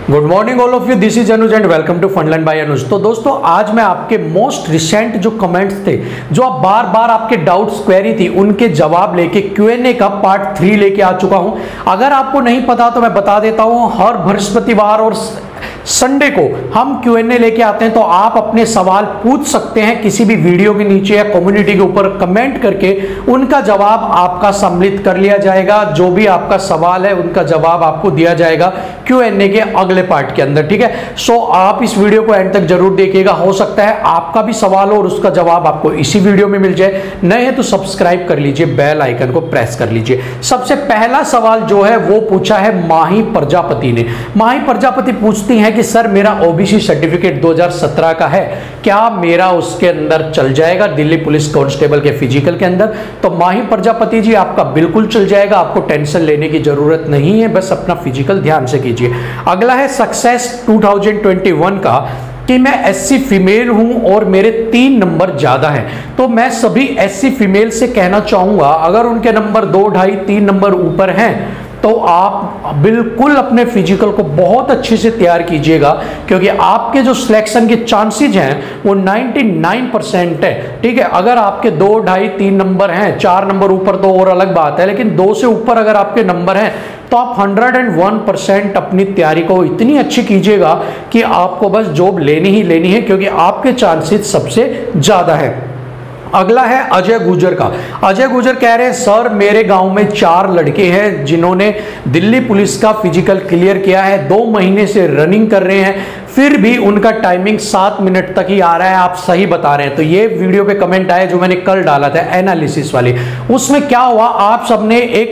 Good morning all of you, this is Anuj and welcome to Funland by Anuj. तो दोस्तों आज मैं आपके मोस्ट रिसेंट जो कमेंट्स थे, जो आप बार बार आपके डाउट्स क्वेरी थी, उनके जवाब लेके Q&A का पार्ट 3 लेके आ चुका हूं। अगर आपको नहीं पता तो मैं बता देता हूं, हर बृहस्पतिवार और संडे को हम Q&A लेके आते हैं। तो आप अपने सवाल पूछ सकते हैं किसी भी वीडियो के नीचे या कम्युनिटी के ऊपर कमेंट करके, उनका जवाब आपका सम्मिलित कर लिया जाएगा। जो भी आपका सवाल है उनका जवाब आपको दिया जाएगा Q&A के अगले पार्ट के अंदर, ठीक है। सो आप इस वीडियो को एंड तक जरूर देखिएगा। हो सकता है आपका भी सवाल हो और उसका जवाब आपको इसी वीडियो में मिल जाए। नए हैं तो सब्सक्राइब कर लीजिए, बेल आइकन को प्रेस कर लीजिए। सबसे पहला सवाल जो है वो पूछा है माही प्रजापति ने। माही प्रजापति पूछती हैं कि सर मेरा ओबीसी सर्टिफिकेट 2017 का है, क्या मेरा उसके अंदर चल जाएगा, दिल्ली पुलिस कांस्टेबल के फिजिकल के अंदर? तो माही प्रजापति जी आपका बिल्कुल चल जाएगा, आपको टेंशन लेने की जरूरत नहीं है, बस अपना फिजिकल ध्यान से कीजिए। अगला है सक्सेस 2021 का कि मैं एससी फीमेल हूं और मेरे 3 नंबर ज्यादा हैं। तो मैं सभी एससी फीमेल से कहना चाहूंगा, अगर उनके नंबर 2, 2.5, 3 नंबर ऊपर हैं तो आप बिल्कुल अपने फिजिकल को बहुत अच्छे से तैयार कीजिएगा, क्योंकि आपके जो सिलेक्शन के चांसेस हैं वो 99% है, ठीक है। अगर आपके 2, 2.5, 3 नंबर हैं, 4 नंबर ऊपर तो और अलग बात है, लेकिन 2 से ऊपर अगर आपके नंबर हैं तो आप 101% अपनी तैयारी को इतनी अच्छी कीजिएगा कि आपको बस जॉब लेनी ही लेनी है, क्योंकि आपके चांसेस सबसे ज्यादा है। अगला है अजय गुजर का। अजय गुजर कह रहे हैं सर मेरे गांव में 4 लड़के हैं जिन्होंने दिल्ली पुलिस का फिजिकल क्लियर किया है, 2 महीने से रनिंग कर रहे हैं, फिर भी उनका टाइमिंग 7 मिनट तक ही आ रहा है, आप सही बता रहे हैं। तो ये वीडियो पे कमेंट आया जो मैंने कल डाला था एनालिसिस वाली, उसमें क्या हुआ, आप सबने एक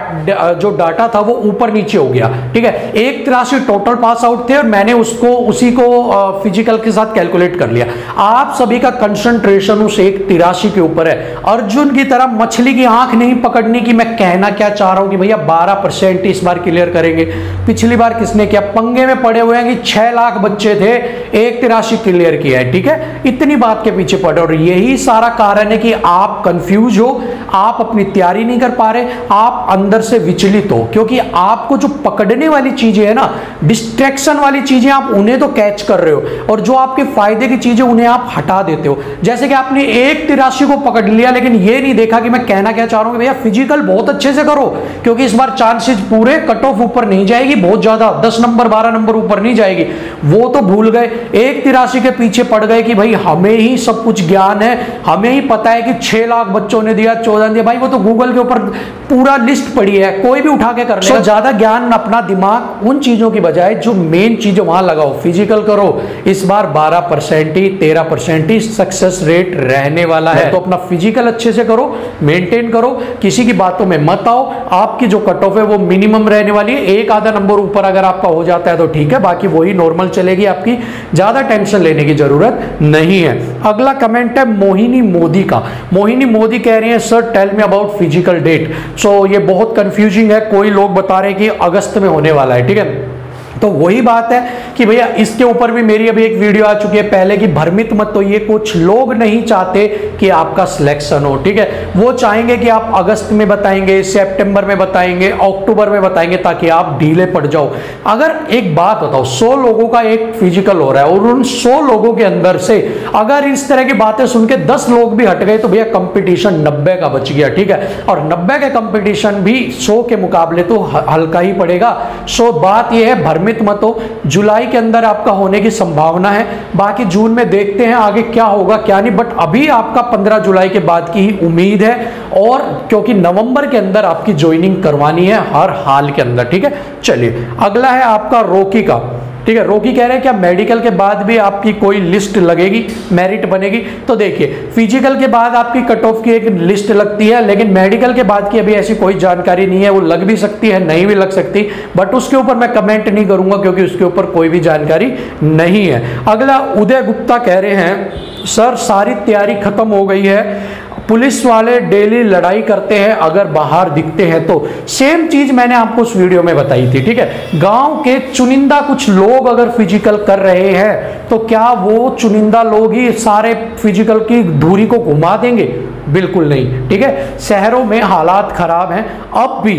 जो डाटा था वो ऊपर नीचे हो गया, ठीक है। 183 टोटल पास आउट थे और मैंने उसी को फिजिकल के साथ कैलकुलेट कर लिया। आप सभी का कंसंट्रेशन उस 183 के ऊपर है। अर्जुन की तरह मछली की आंख नहीं पकड़नी की। मैं कहना क्या चाह रहा हूं कि भैया 12% इस बार क्लियर करेंगे। पिछली बार किसने किया, पंगे में पड़े हुए हैं कि 6 लाख बच्चे थे, 183 क्लियर किया है, ठीक है। इतनी बात के पीछे पड़े और यही सारा कारण है कि आप कंफ्यूज हो, आप अपनी तैयारी नहीं कर पा रहे, आप अंदर से विचलित हो, क्योंकि आपको जो पकड़ने वाली चीजें है ना, डिस्ट्रैक्शन वाली चीजें, आप उन्हें तो कैच कर रहे हो और जो आपके फायदे की चीजें उन्हें आप हटा देते हो। जैसे कि आपने 183 को पकड़ लिया, लेकिन ये नहीं देखा कि मैं कहना क्या चाह रहा हूं कि भैया फिजिकल बहुत अच्छे से करो, क्योंकि इस बार चांसेस पूरे कट ऑफ ऊपर नहीं जाएगी, बहुत ज्यादा 10 नंबर 12 नंबर ऊपर नहीं जाएगी। वो तो भूल गए, 183 के पीछे पड़ गए कि भाई हमें ही सब कुछ ज्ञान है, हमें ही पता है कि 6 लाख बच्चों ने दिया, 14 ने दिया। भाई वो तो गूगल के ऊपर पूरा लिस्ट पड़ी है, कोई भी उठा के कर लेगा। ज्यादा ज्ञान अपना दिमाग उन चीजों की बजाय जो मेन चीजें वहां लगाओ, फिजिकल करो। इस बार 12% ही 13% ही सक्सेस रेट रहने वाला है। तो अपना फिजिकल अच्छे से करो, मेंटेन करो, किसी की बातों में मत आओ। आपकी जो कट ऑफ है वो मिनिमम रहने वाली है, 1 आधा नंबर ऊपर अगर आपका हो जाता है तो ठीक है, बाकी वही नॉर्मल चलेगी आपकी, ज्यादा टेंशन लेने की जरूरत नहीं है। अगला कमेंट है मोहिनी मोदी का। मोहिनी मोदी कह रही है sir tell me about physical date. So ये बहुत कंफ्यूजिंग है, कोई लोग बता रहे हैं कि अगस्त में होने वाला है, ठीक है। तो वही बात है कि भैया इसके ऊपर भी मेरी अभी एक वीडियो आ चुकी है पहले कि भ्रमित मत होइए, कुछ लोग नहीं चाहते कि आपका सिलेक्शन हो, ठीक है। वो चाहेंगे कि आप अगस्त में बताएंगे, सितंबर में बताएंगे, अक्टूबर में बताएंगे, ताकि आप ढीले पड़ जाओ। अगर एक बात बताओ, 100 लोगों का एक फिजिकल हो रहा है और उन 100 लोगों के अंदर से अगर इस तरह की बातें सुन के 10 लोग भी हट गए तो भैया कंपटीशन 90 का बच गया, ठीक है। और 90 के कंपटीशन भी 100 के मुकाबले तो हल्का ही पड़ेगा। सो बात यह है, भ्रमित मत हो, जुलाई के अंदर आपका होने की संभावना है, बाकी जून में देखते हैं आगे क्या होगा क्या नहीं, बट अभी आपका 15 जुलाई के बाद की ही उम्मीद है, और क्योंकि नवंबर के अंदर आपकी ज्वाइनिंग करवानी है हर हाल के अंदर, ठीक है। चलिए अगला है आपका रोकी का, ठीक है। रोकी कह रहे हैं क्या मेडिकल के बाद भी आपकी कोई लिस्ट लगेगी, मेरिट बनेगी? तो देखिए फिजिकल के बाद आपकी कट ऑफ की एक लिस्ट लगती है, लेकिन मेडिकल के बाद की अभी ऐसी कोई जानकारी नहीं है। वो लग भी सकती है, नहीं भी लग सकती, बट उसके ऊपर मैं कमेंट नहीं करूंगा क्योंकि उसके ऊपर कोई भी जानकारी नहीं है। अगला उदय गुप्ता कह रहे हैं सर सारी तैयारी खत्म हो गई है, पुलिस वाले डेली लड़ाई करते हैं अगर बाहर दिखते हैं तो। सेम चीज मैंने आपको उस वीडियो में बताई थी, ठीक है। गांव के चुनिंदा कुछ लोग अगर फिजिकल कर रहे हैं तो क्या वो चुनिंदा लोग ही सारे फिजिकल की धुरी को घुमा देंगे? बिल्कुल नहीं, ठीक है। शहरों में हालात खराब हैं, अब भी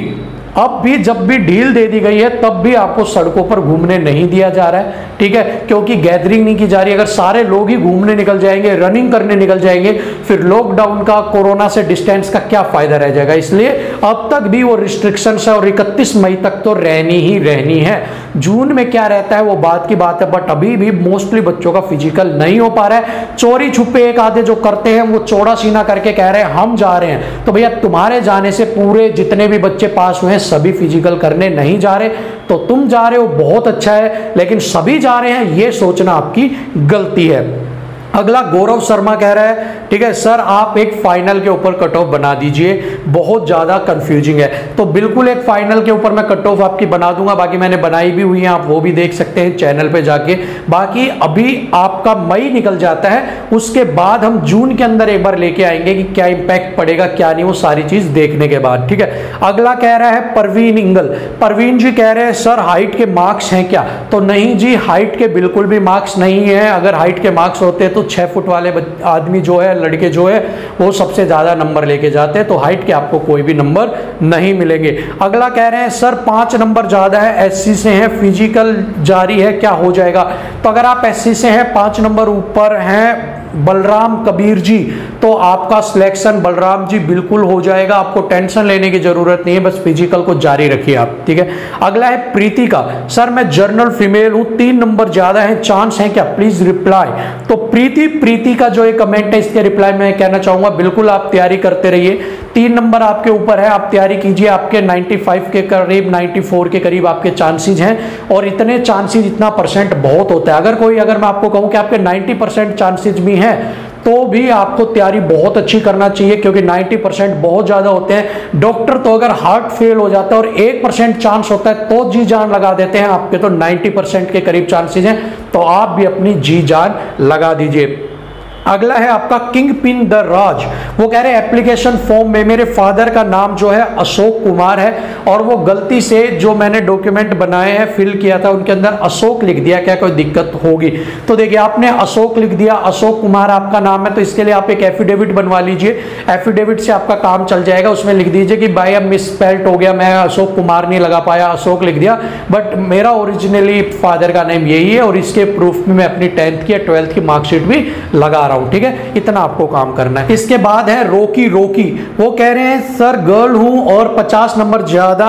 अब भी जब भी ढील दे दी गई है तब भी आपको सड़कों पर घूमने नहीं दिया जा रहा है, ठीक है, क्योंकि गैदरिंग नहीं की जा रही। अगर सारे लोग ही घूमने निकल जाएंगे, रनिंग करने निकल जाएंगे, फिर लॉकडाउन का, कोरोना से डिस्टेंस का क्या फायदा रह जाएगा। इसलिए अब तक भी वो रिस्ट्रिक्शन है और 31 मई तक तो रहनी ही रहनी है। जून में क्या रहता है वो बात की बात है, बट अभी भी मोस्टली बच्चों का फिजिकल नहीं हो पा रहा है। चोरी छुपे एक आधे जो करते हैं वो चौड़ा सीना करके कह रहे हैं हम जा रहे हैं, तो भैया तुम्हारे जाने से पूरे जितने भी बच्चे पास हुए हैं सभी फिजिकल करने नहीं जा रहे। तो तुम जा रहे हो बहुत अच्छा है, लेकिन सभी जा रहे हैं ये सोचना आपकी गलती है। अगला गौरव शर्मा कह रहा है, ठीक है सर आप एक फाइनल के ऊपर कट ऑफ बना दीजिए, बहुत ज़्यादा कंफ्यूजिंग है। तो बिल्कुल एक फाइनल के ऊपर मैं कट ऑफ आपकी बना दूंगा, बाकी मैंने बनाई भी हुई है, आप वो भी देख सकते हैं चैनल पे जाके। बाकी अभी आपका मई निकल जाता है, उसके बाद हम जून के अंदर एक बार लेके आएंगे कि क्या इंपैक्ट पड़ेगा क्या नहीं, वो सारी चीज़ देखने के बाद, ठीक है। अगला कह रहा है परवीन इंगल, परवीन जी कह रहे हैं सर हाइट के मार्क्स हैं क्या? तो नहीं जी, हाइट के बिल्कुल भी मार्क्स नहीं है। अगर हाइट के मार्क्स होते तो 6 फुट वाले आदमी जो है, लड़के जो है, वो सबसे ज्यादा नंबर लेके जाते हैं, तो हाइट के आपको कोई भी नंबर नहीं मिलेंगे। अगला कह रहे हैं सर 5 नंबर ज्यादा है, एससी से हैं, फिजिकल जारी है, क्या हो जाएगा? तो अगर आप एससी से हैं, 5 नंबर ऊपर हैं बलराम कबीर जी, तो आपका सिलेक्शन बलराम जी बिल्कुल हो जाएगा, आपको टेंशन लेने की जरूरत नहीं है, बस फिजिकल को जारी रखिए आप, ठीक है। अगला है प्रीति का, सर मैं जर्नल फीमेल हूं, 3 नंबर ज्यादा है, चांस है क्या? Please reply. तो प्रीति का जो एक कमेंट है इसके रिप्लाई में कहना चाहूंगा बिल्कुल आप तैयारी करते रहिए, 3 नंबर आपके ऊपर है, आप तैयारी कीजिए, आपके 95 के करीब 94 के करीब आपके चांसेस हैं, और इतने चांसेस, इतना परसेंट बहुत होता है। अगर मैं आपको कहूं कि आपके 90% चांसेस भी हैं तो भी आपको तैयारी बहुत अच्छी करना चाहिए, क्योंकि 90% बहुत ज्यादा होते हैं। डॉक्टर तो अगर हार्ट फेल हो जाता है और 1% चांस होता है तो जी जान लगा देते हैं, आपके तो 90% के करीब चांसेस हैं, तो आप भी अपनी जी जान लगा दीजिए। अगला है आपका किंग पिन द राज, वो कह रहे हैं एप्लीकेशन फॉर्म में मेरे फादर का नाम जो है अशोक कुमार है, और वो गलती से जो मैंने डॉक्यूमेंट बनाए हैं फिल किया था उनके अंदर अशोक लिख दिया, क्या कोई दिक्कत होगी? तो देखिए आपने अशोक लिख दिया, अशोक कुमार आपका नाम है, तो इसके लिए आप एक एफिडेविट बनवा लीजिए, एफिडेविट से आपका काम चल जाएगा। उसमें लिख दीजिए कि भाई अब मिसस्पेल्ट हो गया, मैं अशोक कुमार नहीं लगा पाया, अशोक लिख दिया, बट मेरा ओरिजिनली फादर का नेम यही है, और इसके प्रूफ में मैं अपनी 10th की या 12th की मार्कशीट भी लगा, ठीक है, इतना आपको काम करना है। इसके बाद है रोकी, वो कह रहे हैं सर गर्ल हूं और 50 नंबर ज्यादा,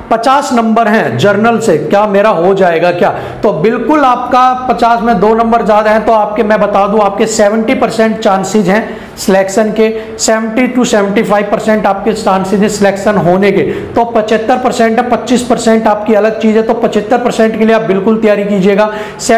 50 नंबर हैं जर्नल से, क्या मेरा हो जाएगा क्या? तो बिल्कुल आपका 50 में 2 नंबर ज्यादा है, तो आपके मैं बता दूं आपके 70% चांसेस हैं सिलेक्शन के, 70 to 75% आपके चांसेस हैं सिलेक्शन होने के, तो 75% है, 25% आपकी अलग चीज है, तो 75% के लिए आप बिल्कुल तैयारी कीजिएगा,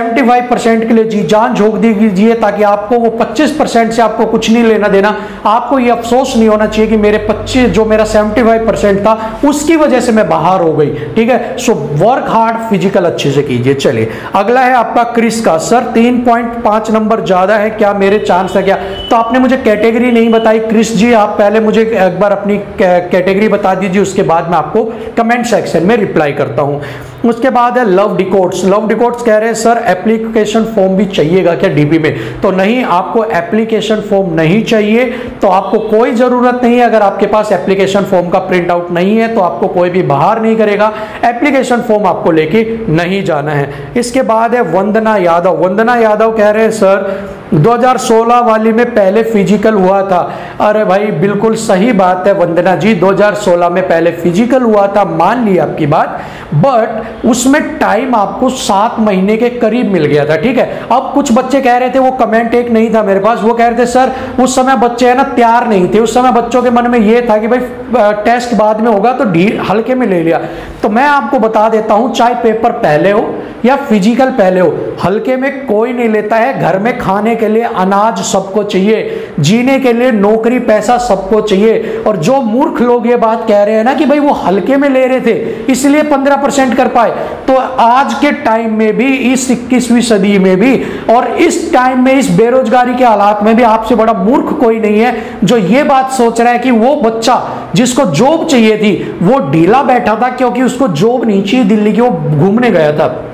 75% के लिए जी जान झोंक दीजिए, ताकि आपको वो 25% से आपको कुछ नहीं लेना देना, आपको ये अफसोस नहीं होना चाहिए कि मेरा 75% था उसकी वजह से मैं बाहर हो गई, ठीक है। सो वर्क हार्ड, फिजिकल अच्छे से कीजिए। चलिए अगला है आपका क्रिस का, सर 3.5 नंबर ज्यादा है, क्या मेरे चांस है क्या? तो आपने मुझे कैटेगरी नहीं बताई क्रिस जी, आप पहले मुझे एक बार अपनी कैटेगरी बता दीजिए, उसके बाद मैं आपको कमेंट सेक्शन में रिप्लाई करता हूं। उसके बाद है लव डिकोड्स कह रहे हैं सर एप्लीकेशन फॉर्म भी चाहिएगा क्या डीपी में? तो नहीं, आपको एप्लीकेशन फॉर्म नहीं चाहिए, तो आपको कोई जरूरत नहीं है। अगर आपके पास एप्लीकेशन फॉर्म का प्रिंट आउट नहीं है तो आपको कोई भी बाहर नहीं करेगा, एप्लीकेशन फॉर्म आपको लेके नहीं जाना है। इसके बाद है वंदना यादव कह रहे हैं सर 2016 वाली में पहले फिजिकल हुआ था। अरे भाई बिल्कुल सही बात है वंदना जी, 2016 में पहले फिजिकल हुआ था, मान ली आपकी बात, बट उसमें टाइम आपको 7 महीने के करीब मिल गया था, ठीक है। अब कुछ बच्चे कह रहे थे, वो कमेंट एक नहीं था मेरे पास, वो कह रहे थे सर उस समय बच्चे है ना तैयार नहीं थे, उस समय बच्चों के मन में ये था कि भाई टेस्ट बाद में होगा तो हल्के में ले लिया। तो मैं आपको बता देता हूं, चाहे पेपर पहले हो या फिजिकल पहले हो, हल्के में कोई नहीं लेता है। घर में खाने के लिए अनाज सबको चाहिए, जीने के लिए नौकरी पैसा सबको चाहिए, और जो मूर्ख लोग ये बात कह रहे हैं ना कि भाई वो हल्के में ले रहे थे इसलिए 15% कर पाए, तो आज के टाइम में भी, इस 21वीं सदी में भी, और इस टाइम में, इस बेरोजगारी के हालात में भी आपसे बड़ा मूर्ख कोई नहीं है जो ये बात सोच रहा है कि वो बच्चा जिसको जॉब चाहिए थी वो ढीला बैठा था क्योंकि उसको जॉब नहीं चाहिए दिल्ली की, वो घूमने गया था।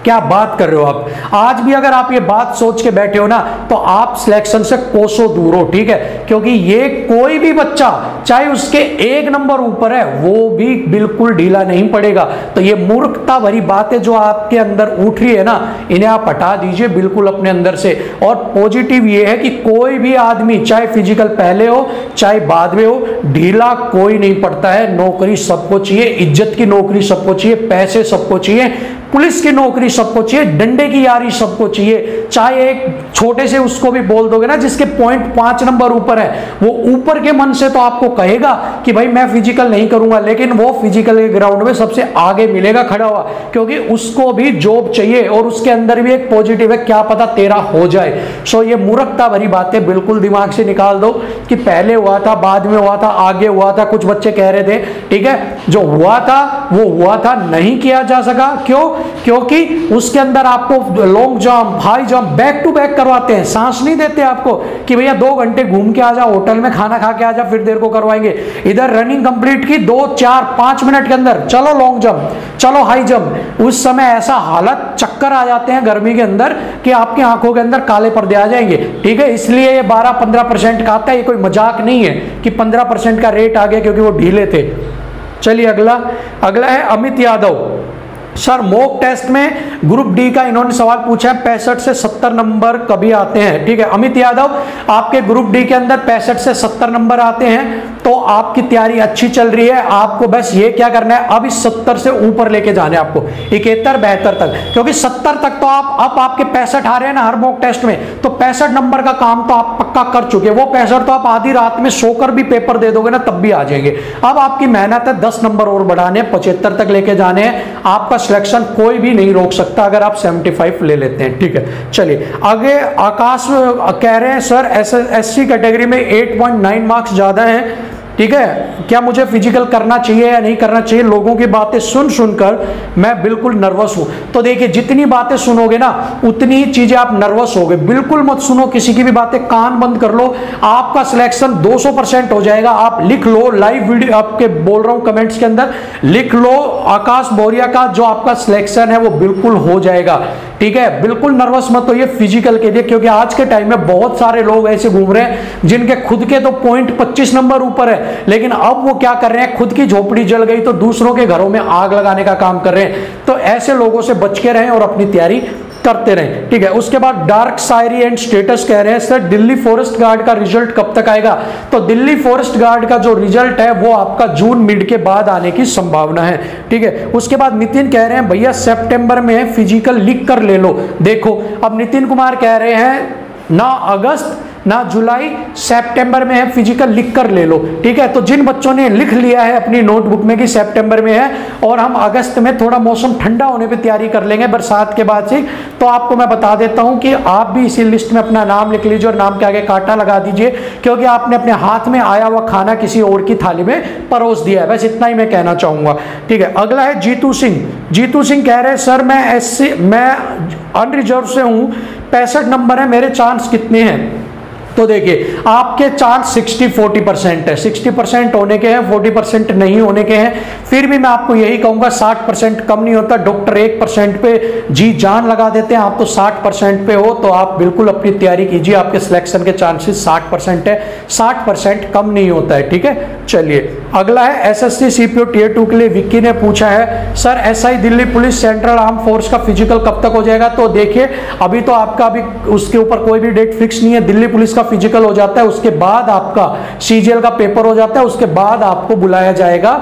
क्या बात कर रहे हो आप। आज भी अगर आप ये बात सोच के बैठे हो ना तो आप सिलेक्शन से कोसों दूर हो, ठीक है, क्योंकि ये कोई भी बच्चा चाहे उसके 1 नंबर ऊपर है वो भी बिल्कुल ढीला नहीं पड़ेगा। तो ये मूर्खता भरी बातें जो आपके अंदर उठ रही है ना, इन्हें आप हटा दीजिए बिल्कुल अपने अंदर से। और पॉजिटिव ये है कि कोई भी आदमी चाहे फिजिकल पहले हो चाहे बाद में हो, ढीला कोई नहीं पड़ता है। नौकरी सबको चाहिए, इज्जत की नौकरी सबको चाहिए, पैसे सबको चाहिए, पुलिस की नौकरी सबको चाहिए, डंडे की यारी सबको चाहिए। चाहे एक छोटे से उसको भी बोल दोगे ना जिसके पॉइंट 5 नंबर ऊपर है, वो ऊपर के मन से तो आपको कहेगा कि भाई मैं फिजिकल नहीं करूंगा, लेकिन वो फिजिकल के ग्राउंड में सबसे आगे मिलेगा खड़ा हुआ, क्योंकि उसको भी जॉब चाहिए और उसके अंदर भी एक पॉजिटिव है, क्या पता तेरा हो जाए। सो ये मूर्खता भरी बातें बिल्कुल दिमाग से निकाल दो कि पहले हुआ था, बाद में हुआ था, आगे हुआ था। कुछ बच्चे कह रहे थे, ठीक है, जो हुआ था वो हुआ था, नहीं किया जा सका। क्यों? क्योंकि उसके अंदर आपको long jump, high jump, back to back करवाते हैं, सांस नहीं देते आपको कि भैया 2 घंटे घूम के आ जा, होटल में खाना खा के आ जा, फिर देर को करवाएंगे। इधर रनिंग कंप्लीट की 2, 4, 5 मिनट के अंदर, चलो लॉन्ग जंप, चलो हाई जंप। उस समय ऐसा हालत, चक्कर आ जाते हैं गर्मी के अंदर कि आपकी आंखों के अंदर काले पर्दे आ जाएंगे, ठीक है। इसलिए ये 12-15% का आता है, ये कोई मजाक नहीं है कि 15% का रेट आ गया क्योंकि वो ढीले थे। चलिए अगला है Amit Yadav. Sir mock test में ग्रुप डी का इन्होंने सवाल पूछा है, 65 से 70 नंबर कभी आते हैं, ठीक है। अमित यादव, आपके ग्रुप डी के अंदर 65 से 70 नंबर आते हैं, तो आपकी तैयारी अच्छी चल रही है। आपको बस ये क्या करना है, अब इस 70 से ऊपर लेके जाने आपको, 71, 72 तक, क्योंकि 70 तक तो आप आपके 65 आ रहे हैं ना हर मॉक टेस्ट में, तो 65 नंबर का काम तो आप पक्का कर चुके हैं। वो 65 तो आप आधी रात में सोकर भी पेपर दे दोगे ना तब भी आ जाएंगे। अब आपकी मेहनत है 10 नंबर और बढ़ाने, 75 तक लेके जाने हैं। आपका सिलेक्शन कोई भी नहीं रोक सकता अगर आप 75 ले लेते हैं, ठीक है। चलिए आगे आकाश कह रहे हैं, सर SC कैटेगरी में 8.9 मार्क्स ज्यादा हैं, ठीक है, क्या मुझे फिजिकल करना चाहिए या नहीं करना चाहिए? लोगों की बातें सुनकर मैं बिल्कुल नर्वस हूं। तो देखिए, जितनी बातें सुनोगे ना उतनी ही चीजें आप नर्वस होगे। बिल्कुल मत सुनो किसी की भी बातें, कान बंद कर लो, आपका सिलेक्शन 200% हो जाएगा। आप लिख लो, लाइव वीडियो आपके बोल रहा हूं, कमेंट्स के अंदर लिख लो, आकाश बोरिया का जो आपका सिलेक्शन है वो बिल्कुल हो जाएगा, ठीक है। बिल्कुल नर्वस मत होइए फिजिकल के लिए, क्योंकि आज के टाइम में बहुत सारे लोग ऐसे घूम रहे हैं जिनके खुद के तो पॉइंट 25 नंबर ऊपर है, लेकिन अब वो क्या कर रहे हैं, खुद की झोपड़ी जल गई तो दूसरों के घरों में आग लगाने का काम कर रहे हैं। तो ऐसे लोगों से बच के रहें और अपनी तैयारी करते रहें, ठीक है। उसके बाद डार्क शायरी एंड स्टेटस कह रहे हैं, सर दिल्ली फॉरेस्ट गार्ड का रिजल्ट कब तक आएगा? तो दिल्ली फॉरेस्ट गार्ड का जो रिजल्ट है वो आपका जून मिड के बाद आने की संभावना है, ठीक है। उसके बाद नितिन कह रहे हैं, भैया सितंबर में फिजिकल लिख कर ले लो। देखो, अब नितिन कुमार कह रहे हैं ना अगस्त ना जुलाई, सितंबर में है, फिजिकल लिख कर ले लो, ठीक है। तो जिन बच्चों ने लिख लिया है अपनी नोटबुक में कि सितंबर में है और हम अगस्त में थोड़ा मौसम ठंडा होने पे तैयारी कर लेंगे बरसात के बाद से, तो आपको मैं बता देता हूं कि आप भी इसी लिस्ट में अपना नाम लिख लीजिए और नाम के आगे कांटा लगा दीजिए, क्योंकि आपने अपने हाथ में आया हुआ खाना किसी और की थाली में परोस दिया है। बस इतना ही मैं कहना चाहूंगा, ठीक है। अगला है जीतू सिंह। जीतू सिंह कह रहे हैं, सर मैं अनरिजर्व से हूं, 65 नंबर है, मेरे चांस कितने हैं? तो देखिए, आपके चांस 60-40% है, 60% होने के हैं, 40% नहीं होने के हैं। फिर भी मैं आपको यही कहूंगा 60% कम नहीं होता। डॉक्टर 1% पे जी जान लगा देते हैं, आप तो 60% पे हो, तो आप बिल्कुल अपनी तैयारी कीजिए। आपके सिलेक्शन के चांसेस 60% है, 60% कम नहीं होता है, ठीक है। चलिए अगला है SSC CPO Tier 2 के लिए विक्की ने पूछा है, sir SI Delhi police central arm force का फिजिकल कब तक हो जाएगा? तो देखिए, अभी तो आपका अभी उसके ऊपर कोई भी डेट फिक्स नहीं है। दिल्ली पुलिस का फिजिकल हो जाता है, उसके बाद आपका CGL का पेपर हो जाता है, उसके बाद आपको बुलाया जाएगा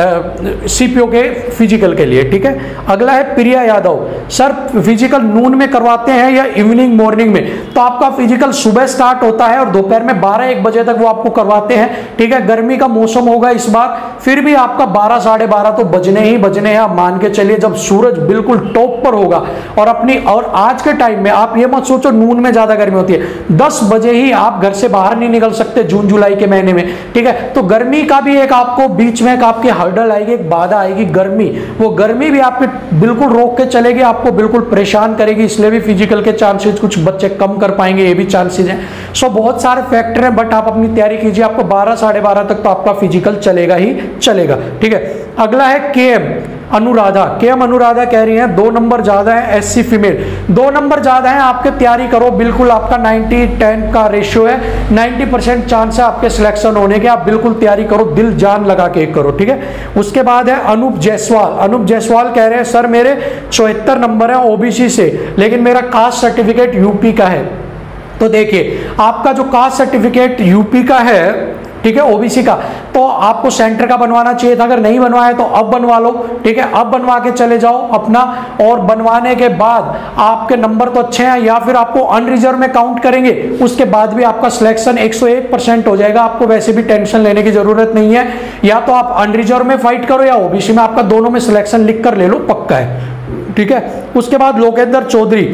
CPO के फिजिकल के लिए, ठीक है। अगला है प्रिया यादव, सर फिजिकल नून में करवाते हैं या इवनिंग मॉर्निंग में? तो आपका फिजिकल सुबह स्टार्ट होता है और दोपहर में 12-1 बजे तक वो आपको करवाते हैं, ठीक है। गर्मी का मौसम होगा इस बार, फिर भी आपका 12 साढ़े 12 तो बजने हैं। आप मान के चलिए जब सूरज बिल्कुल टॉप पर होगा और आज के टाइम में आप ये मत सोचो नून में ज्यादा गर्मी होती है, 10 बजे ही आप घर से बाहर नहीं निकल सकते जून जुलाई के महीने में, ठीक है। तो गर्मी का भी एक आपको बीच में एक आपकी हर्डल आएगी, एक बाधा आएगी गर्मी, वो गर्मी भी आपके बिल्कुल रोक के चलेगी, आपको बिल्कुल परेशान करेगी। इसलिए भी फिजिकल के चांसेस कुछ बच्चे कम कर पाएंगे, ये भी चांसेस हैं। सो बहुत सारे फैक्टर हैं, बट आप अपनी तैयारी कीजिए, आपको 12 साढ़े 12 तक तो आपका फिजिकल चलेगा ही चलेगा, ठीक है। अगला है KM। अनुराधा, केएम अनुराधा कह रही हैं 2 नंबर ज्यादा है, एससी फीमेल 2 नंबर ज्यादा है आपके, तैयारी करो बिल्कुल, आपका 90-10 का रेशियो है, 90% चांस है आपके सिलेक्शन होने के, आप बिल्कुल तैयारी करो, दिल जान लगा के करो, ठीक है। उसके बाद है अनूप जायसवाल, अनूप जायसवाल कह रहे हैं सर मेरे 74 नंबर है ओबीसी से, लेकिन मेरा कास्ट सर्टिफिकेट यूपी का है। तो देखिए आपका जो कास्ट सर्टिफिकेट यूपी का है, ठीक है, ओबीसी का, तो आपको सेंटर का बनवाना चाहिए था, अगर नहीं बनवाया तो अब बनवा लो, ठीक है, अब बनवा के चले जाओ अपना, और बनवाने के बाद आपके नंबर तो अच्छे हैं, या फिर आपको अनरिजर्व में काउंट करेंगे, उसके बाद भी आपका सिलेक्शन 101% हो जाएगा, आपको वैसे भी टेंशन लेने की जरूरत नहीं है, या तो आप अनरिजर्व में फाइट करो या ओबीसी में, आपका दोनों में सिलेक्शन लिख कर ले लो, पक्का है, ठीक है। उसके बाद लोकेंद्र चौधरी,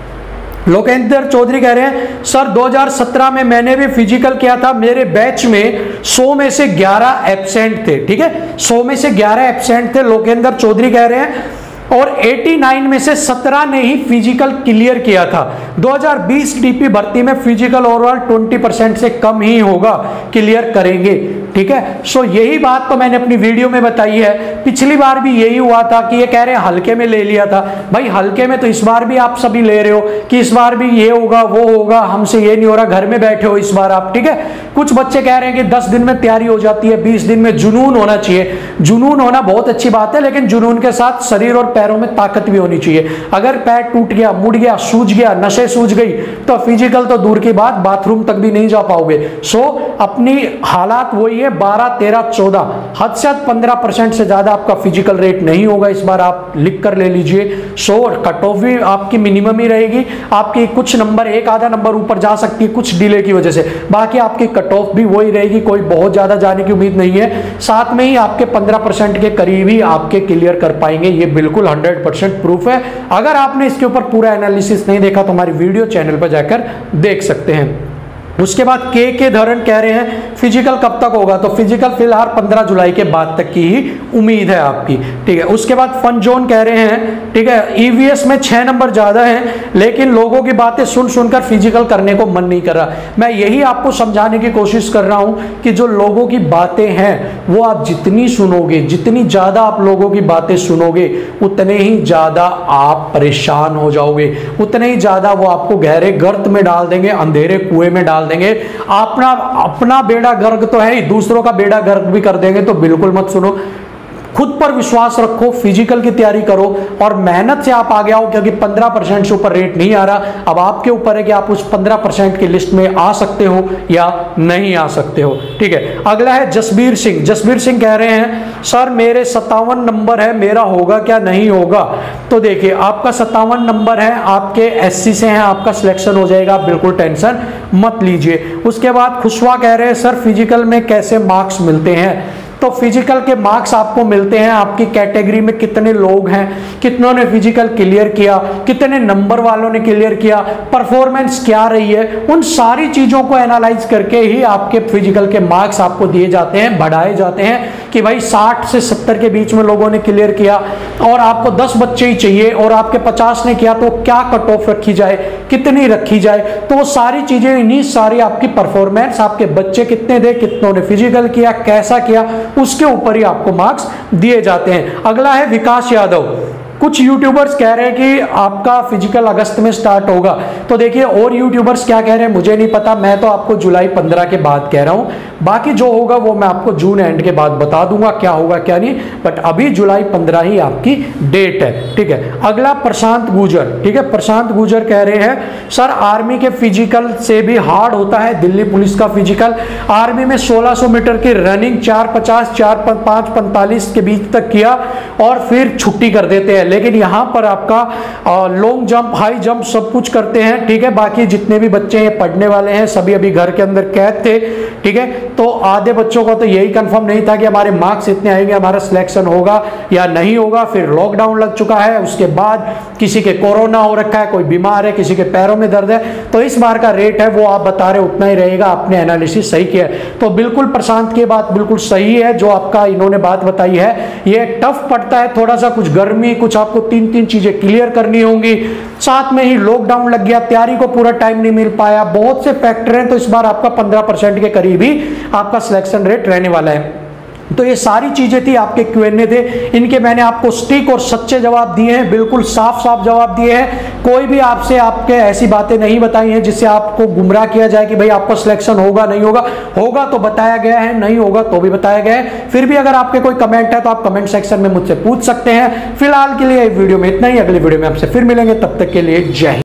लोकेंद्र चौधरी कह रहे हैं सर 2017 में मैंने भी फिजिकल किया था, मेरे बैच में 100 में से 11 एब्सेंट थे, ठीक है, 100 में से 11 एब्सेंट थे, लोकेंद्र चौधरी कह रहे हैं, और 89 में से 17 ने ही फिजिकल क्लियर किया था। 2020 डीपी भर्ती में फिजिकल ओवरऑल 20% से कम ही होगा, क्लियर करेंगे, ठीक है। सो यही बात तो मैंने अपनी वीडियो में बताई है, पिछली बार भी यही हुआ था कि ये कह रहे हैं हल्के में ले लिया था, भाई हल्के में तो इस बार भी आप सभी ले रहे हो कि इस बार भी ये होगा वो होगा, हमसे ये नहीं हो रहा, घर में बैठे हो इस बार आप, ठीक है। कुछ बच्चे कह रहे हैं कि 10 दिन में तैयारी हो जाती है, 20 दिन में, जुनून होना चाहिए, जुनून होना बहुत अच्छी बात है, लेकिन जुनून के साथ शरीर और पैरों में ताकत भी होनी चाहिए। अगर पैर टूट गया, मुड़ गया, सूज गया, नसें सूज गई, तो फिजिकल तो दूर की बात, बाथरूम तक भी नहीं जा पाओगे। सो अपनी हालात वही है, 12, 13, 14, हद से 15% से ज्यादा आपका फिजिकल रेट नहीं होगा इस बार, आप लिख कर ले लीजिए। सो कट ऑफ भी आपकी मिनिमम ही रहेगी, आपकी कुछ नंबर, एक आधा नंबर ऊपर जा सकती है कुछ डिले की वजह से, बाकी आपकी कट ऑफ भी वही रहेगी, कोई बहुत ज्यादा जाने की उम्मीद नहीं है। साथ में ही आपके 15% के करीब ही आपके क्लियर कर पाएंगे, ये बिल्कुल 100% प्रूफ है। अगर आपने इसके ऊपर पूरा एनालिसिस नहीं देखा तो हमारी वीडियो चैनल पर जाकर देख सकते हैं। उसके बाद के धरन कह रहे हैं फिजिकल कब तक होगा, तो फिजिकल फिलहाल 15 जुलाई के बाद तक की ही उम्मीद है आपकी, ठीक है। उसके बाद फन जोन कह रहे हैं, ठीक है, ईवीएस में 6 नंबर ज्यादा हैं, लेकिन लोगों की बातें सुन सुनकर फिजिकल करने को मन नहीं कर रहा। मैं यही आपको समझाने की कोशिश कर रहा हूं कि जो लोगों की बातें हैं वो आप जितनी सुनोगे, जितनी ज्यादा आप लोगों की बातें सुनोगे, उतने ही ज्यादा आप परेशान हो जाओगे, उतने ही ज्यादा वो आपको गहरे गर्त में डाल देंगे, अंधेरे कुएं में डाल देंगे। अपना बेड़ा गर्क तो है ही, दूसरों का बेड़ा गर्क भी कर देंगे, तो बिल्कुल मत सुनो। खुद पर विश्वास रखो, फिजिकल की तैयारी करो और मेहनत से आप आगे आओ, क्योंकि 15% से ऊपर रेट नहीं आ रहा। अब आपके ऊपर है कि आप उस 15% की लिस्ट में आ सकते हो या नहीं आ सकते हो, ठीक है। अगला है जसबीर सिंह। जसबीर सिंह कह रहे हैं सर मेरे 57 नंबर है, मेरा होगा क्या नहीं होगा। तो देखिए आपका 57 नंबर है, आपके एससी से हैं, आपका सिलेक्शन हो जाएगा, बिल्कुल टेंशन मत लीजिए। उसके बाद खुशवा कह रहे हैं सर फिजिकल में कैसे मार्क्स मिलते हैं। तो फिजिकल के मार्क्स आपको मिलते हैं, आपकी कैटेगरी में कितने लोग हैं, कितनों ने फिजिकल क्लियर किया, कितने नंबर वालों ने क्लियर किया, परफॉर्मेंस क्या रही है, उन सारी चीजों को एनालाइज करके ही आपके फिजिकल के मार्क्स आपको दिए जाते हैं, बढ़ाए जाते हैं कि भाई 60 से 70 के बीच में लोगों ने क्लियर किया और आपको 10 बच्चे ही चाहिए और आपके 50 ने किया, तो क्या कट ऑफ रखी जाए, कितनी रखी जाए। तो वो सारी चीजें, इन्हीं सारी आपकी परफॉर्मेंस, आपके बच्चे कितने थे, कितनों ने फिजिकल किया, कैसा किया, उसके ऊपर ही आपको मार्क्स दिए जाते हैं। अगला है विकास यादव। कुछ यूट्यूबर्स कह रहे हैं कि आपका फिजिकल अगस्त में स्टार्ट होगा। तो देखिए और यूट्यूबर्स क्या कह रहे हैं मुझे नहीं पता, मैं तो आपको जुलाई 15 के बाद कह रहा हूं, बाकी जो होगा वो मैं आपको जून एंड के बाद बता दूंगा क्या होगा क्या नहीं, बट अभी जुलाई 15 ही आपकी डेट है, ठीक है। अगला प्रशांत गुजर, ठीक है, प्रशांत गुजर कह रहे हैं सर आर्मी के फिजिकल से भी हार्ड होता है दिल्ली पुलिस का फिजिकल। आर्मी में 1600 मीटर की रनिंग 4:50, 4:5:45 के बीच तक किया और फिर छुट्टी कर देते हैं, लेकिन यहां पर आपका लॉन्ग जंप, हाई जंप सब कुछ करते हैं, ठीक है। बाकी जितने भी बच्चे हैं पढ़ने वाले हैं सभी अभी घर के अंदर कैद थे, ठीक है। तो आधे बच्चों को तो यही कंफर्म नहीं था कि हमारे मार्क्स इतने आएंगे, हमारा सिलेक्शन होगा या नहीं होगा। फिर लॉकडाउन लग चुका है, उसके बाद किसी के कोरोना हो रखा है, कोई बीमार है, किसी के पैरों में दर्द है, तो इस बार का रेट है वो आप बता रहे उतना ही रहेगा, आपने एनालिसिस सही किया है। तो बिल्कुल प्रशांत की बात बिल्कुल सही है, जो आपका इन्होंने बात बताई है, ये टफ पड़ता है थोड़ा सा, कुछ गर्मी, कुछ आपको 3 चीजें क्लियर करनी होंगी, साथ में ही लॉकडाउन लग गया, तैयारी को पूरा टाइम नहीं मिल पाया, बहुत से फैक्टर हैं। तो इस बार आपका 15% के करीब ही आपका सिलेक्शन रेट रहने वाला है। तो ये सारी चीजें थी, आपके क्यूएनए थे, इनके मैंने आपको स्टिक और सच्चे जवाब दिए हैं, बिल्कुल साफ साफ जवाब दिए हैं। कोई भी आपसे आपके ऐसी बातें नहीं बताई हैं जिससे आपको गुमराह किया जाए कि भाई आपका सिलेक्शन होगा नहीं होगा। होगा तो बताया गया है, नहीं होगा तो भी बताया गया है। फिर भी अगर आपके कोई कमेंट है तो आप कमेंट सेक्शन में मुझसे पूछ सकते हैं। फिलहाल के लिए वीडियो में इतना ही, अगली वीडियो में आपसे फिर मिलेंगे, तब तक के लिए जय हिंद।